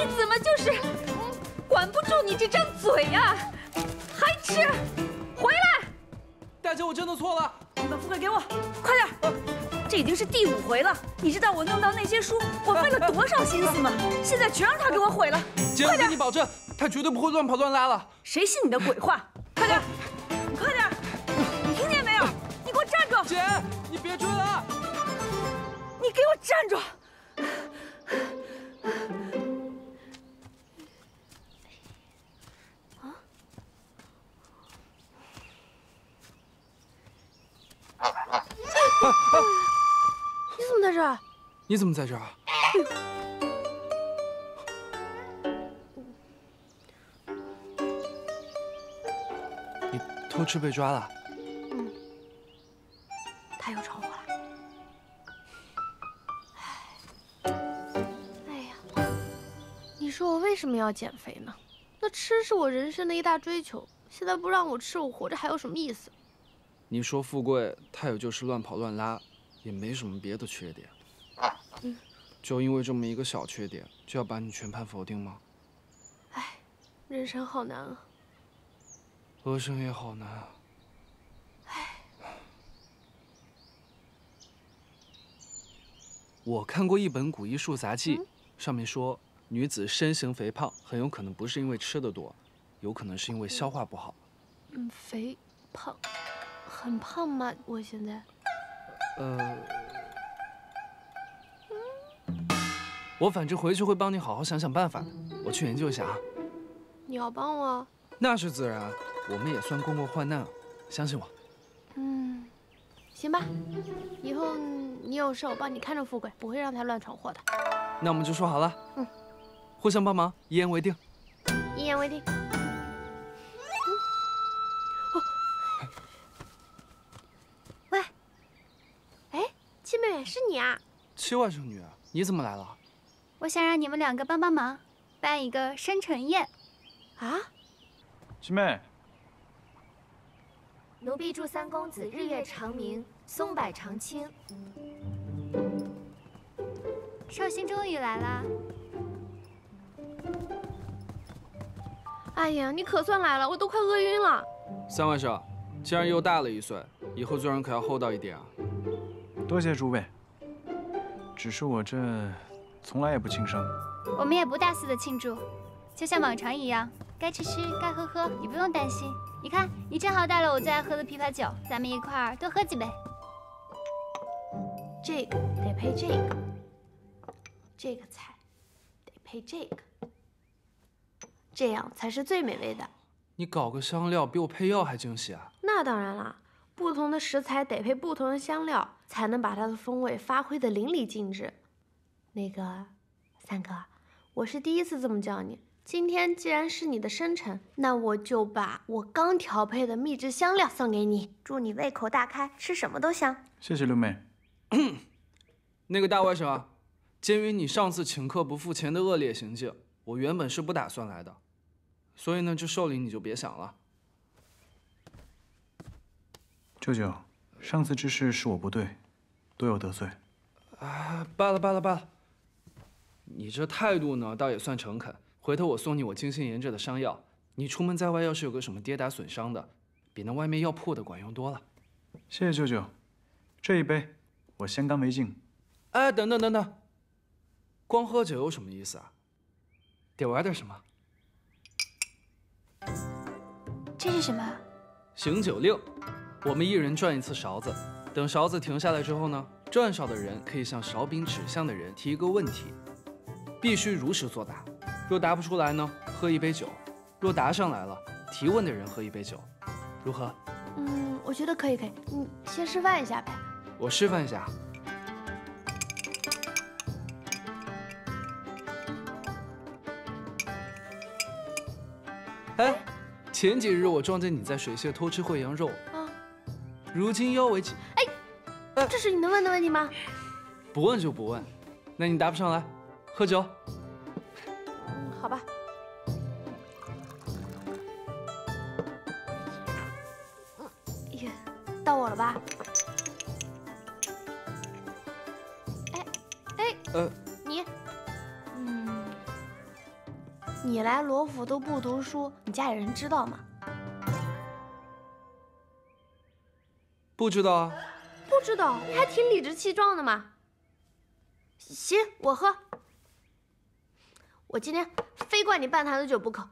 怎么就是管不住你这张嘴呀？还吃？回来！ 大姐，我真的错了。 你把富贵给我，快点！这已经是第5回了，你知道我弄到那些书，我费了多少心思吗？现在全让他给我毁了！ 姐，我给你保证，他绝对不会乱跑乱拉了。 谁信你的鬼话？快点！你快点！你听见没有？你给我站住！ 姐，你别追了！ 你给我站住！ 你怎么在这儿？ 你怎么在这儿？你偷吃被抓了？ 他又闯祸了。哎呀，你说我为什么要减肥呢？那吃是我人生的一大追求，现在不让我吃，我活着还有什么意思？ 你说富贵他也就是乱跑乱拉，也没什么别的缺点。就因为这么一个小缺点，就要把你全盘否定吗？ 哎，人生好难啊。 鹅生也好难啊。我看过一本古医术杂记，上面说女子身形肥胖，很有可能不是因为吃的多，有可能是因为消化不好。 肥胖，很胖吗？我现在？ 我反正回去会帮你好好想想办法，我去研究一下啊。 你要帮我？ 那是自然，我们也算共过患难，相信我。 行吧，以后你有事我帮你看着富贵，不会让他乱闯祸的。 那我们就说好了，互相帮忙，一言为定。 一言为定。喂，哎，七妹妹是你啊？ 七外甥女，你怎么来了？ 我想让你们2个帮帮忙，办一个生辰宴。 啊？ 七妹， 奴婢祝3公子日月长明，松柏长青。 寿星终于来啦！ 哎呀，你可算来了，我都快饿晕了。 三外甥，既然又大了1岁，以后做人可要厚道一点啊。 多谢诸位。只是我这从来也不庆生。 我们也不大肆的庆祝，就像往常一样，该吃吃，该喝喝，你不用担心。你看，你正好带了我最爱喝的枇杷酒，咱们一块儿多喝几杯。 这个得配这个，这个菜得配这个，这样才是最美味的。 你搞个香料比我配药还惊喜啊！ 那当然啦，不同的食材得配不同的香料，才能把它的风味发挥得淋漓尽致。那个，三哥，我是第一次这么叫你。今天既然是你的生辰，那我就把我刚调配的秘制香料送给你，祝你胃口大开，吃什么都香。 谢谢六妹。 那个大外甥啊，鉴于你上次请客不付钱的恶劣行径，我原本是不打算来的，所以呢，这寿礼你就别想了。 舅舅，上次之事是我不对，多有得罪。 啊，罢了罢了罢了，你这态度呢，倒也算诚恳。回头我送你我精心研制的伤药，你出门在外要是有个什么跌打损伤的，比那外面药铺的管用多了。 谢谢舅舅，这一杯我先干为敬。 哎，等等等等，光喝酒有什么意思啊？得玩点什么？ 这是什么？ 行酒令，我们一人转1次勺子，等勺子停下来之后呢，转勺的人可以向勺柄指向的人提一个问题，必须如实作答。若答不出来呢，喝1杯酒；若答上来了，提问的人喝1杯酒，如何？ 我觉得可以，你先示范一下呗。 我示范一下。哎，前几日我撞见你在水榭偷吃惠阳肉，如今腰围几？ 这是你能问的问题吗？ 不问就不问。那你答不上来，喝酒。 好吧。到我了吧？你， 你来罗府都不读书，你家里人知道吗？ 不知道啊。 不知道，你还挺理直气壮的嘛。行，我喝。我今天非灌你半坛子酒不可。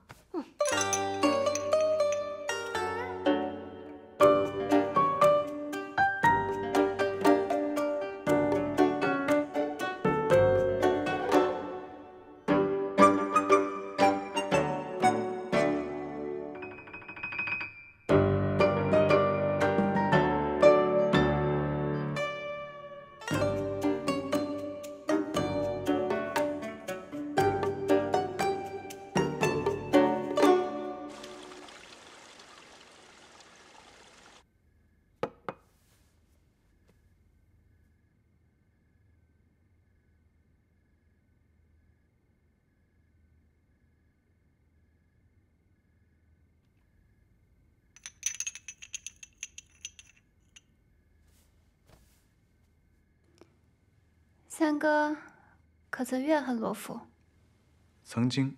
三哥，可曾怨恨罗府？ 曾经。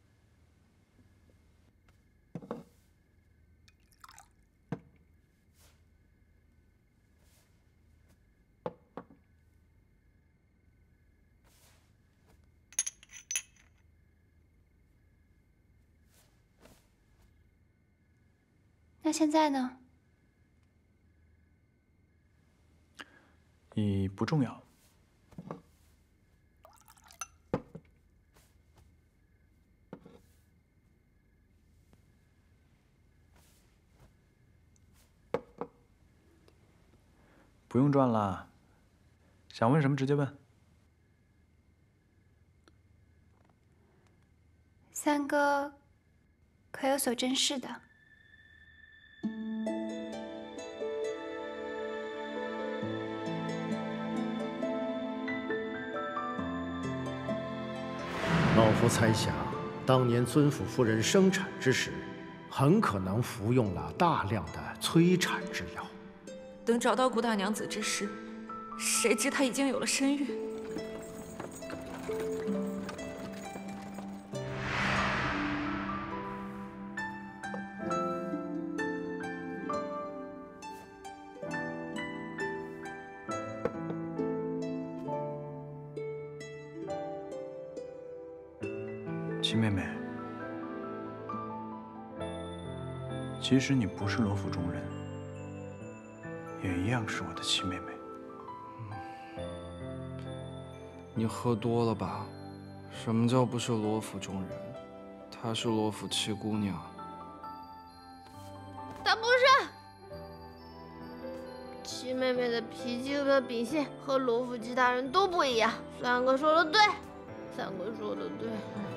那现在呢？ 已不重要。不用转了，想问什么直接问。 三哥，可有所珍视的？ 老夫猜想，当年尊府夫人生产之时，很可能服用了大量的催产之药。 等找到顾大娘子之时，谁知她已经有了身孕。 七妹妹，即使你不是罗府中人，也一样是我的七妹妹。 你喝多了吧？什么叫不是罗府中人？她是罗府七姑娘。 她不是。七妹妹的脾气和秉性和罗府其他人都不一样。三哥说的对，三哥说的对。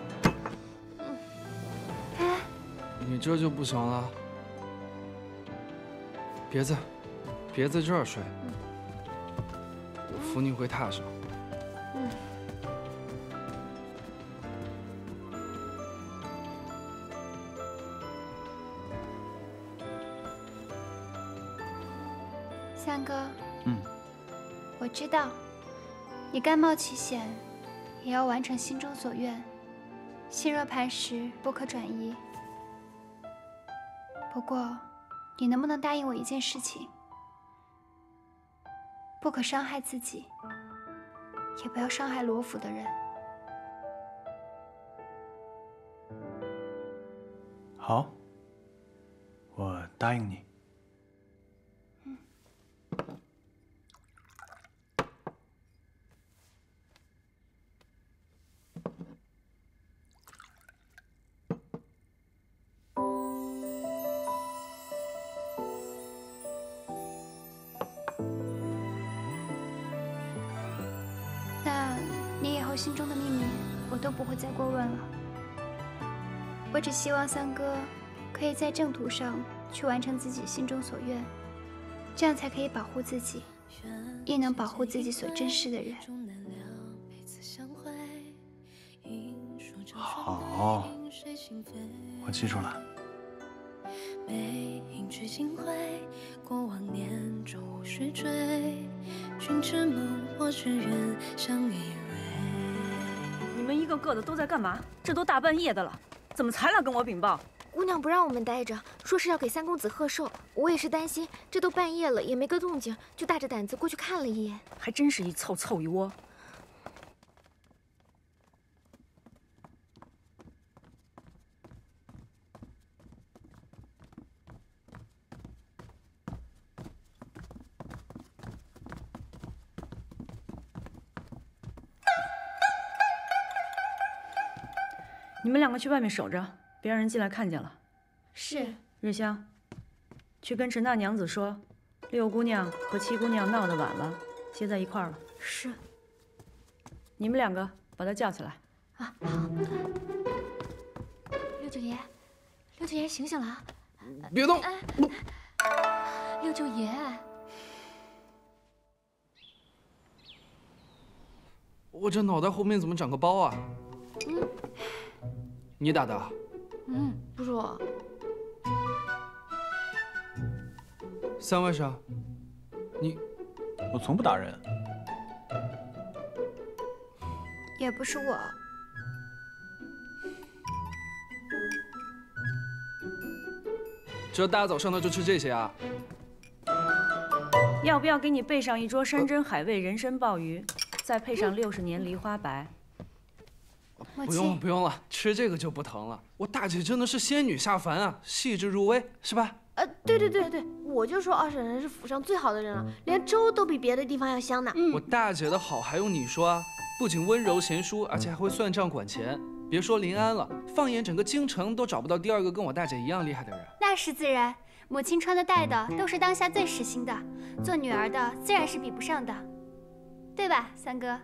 你这就不行了。别在这儿睡，我扶你回榻上。 三哥，我知道，你甘冒其险，也要完成心中所愿。心若磐石，不可转移。不过，你能不能答应我一件事情？不可伤害自己，也不要伤害罗府的人。 好，我答应你。 心中的秘密，我都不会再过问了。我只希望三哥可以在正途上去完成自己心中所愿，这样才可以保护自己，亦能保护自己所珍视的人。 好，我记住了。 背影聚尽灰，过往年中无需追，君之梦，我之愿，相依。 你们一个个的都在干嘛？这都大半夜的了。 怎么才来跟我禀报？ 姑娘不让我们待着，说是要给三公子贺寿。我也是担心，这都半夜了也没个动静，就大着胆子过去看了一眼。 还真是一凑一窝。你们两个去外面守着，别让人进来看见了。 是。 日香，去跟陈大娘子说，6姑娘和7姑娘闹得晚了，接在一块儿了。 是。 你们两个把她叫起来。 啊，好。六舅爷，六舅爷醒醒了啊！ 别动！ 六舅爷， 我这脑袋后面怎么长个包啊？你打的？ 不是我。 三外甥， 我从不打人。 也不是我。 这大早上的就吃这些啊？ 要不要给你备上一桌山珍海味人参鲍鱼，再配上60年梨花白？ 不用了，吃这个就不疼了。我大姐真的是仙女下凡啊，细致入微，是吧？ 对，我就说二婶婶是府上最好的人了，连粥都比别的地方要香呢。 我大姐的好还用你说啊？不仅温柔贤淑，而且还会算账管钱。别说临安了，放眼整个京城都找不到第二个跟我大姐一样厉害的人。 那是自然，母亲穿的戴的都是当下最时兴的，做女儿的自然是比不上的，对吧，三哥？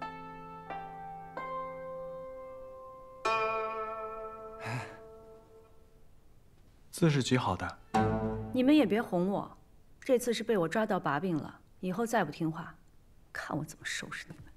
字是极好的。 你们也别哄我，这次是被我抓到把柄了，以后再不听话，看我怎么收拾你们。